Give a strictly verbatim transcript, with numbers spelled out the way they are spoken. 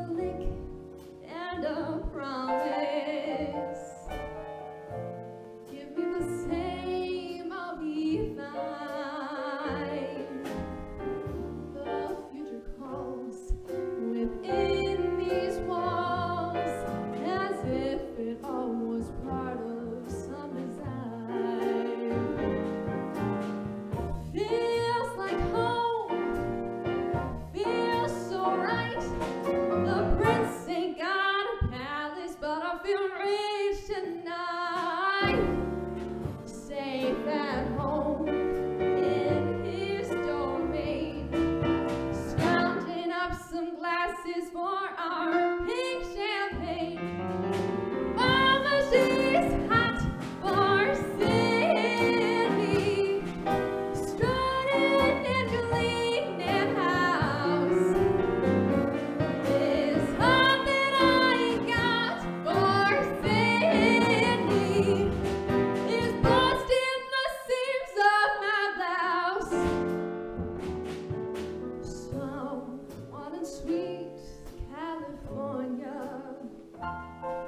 lick and a promise. Give me the same, I'll be fine. The future calls within these walls as if it all was part of some design. Feels like home, feels so right. The prince ain't got a palace, but I feel rich tonight. Safe at home in his domain, scrounging up some glasses for our pink champagne. Mama, she's hot for Sydney, strutting in Galena house. This heart that I got for Sydney is busting the seams of my blouse. Someone in sweet California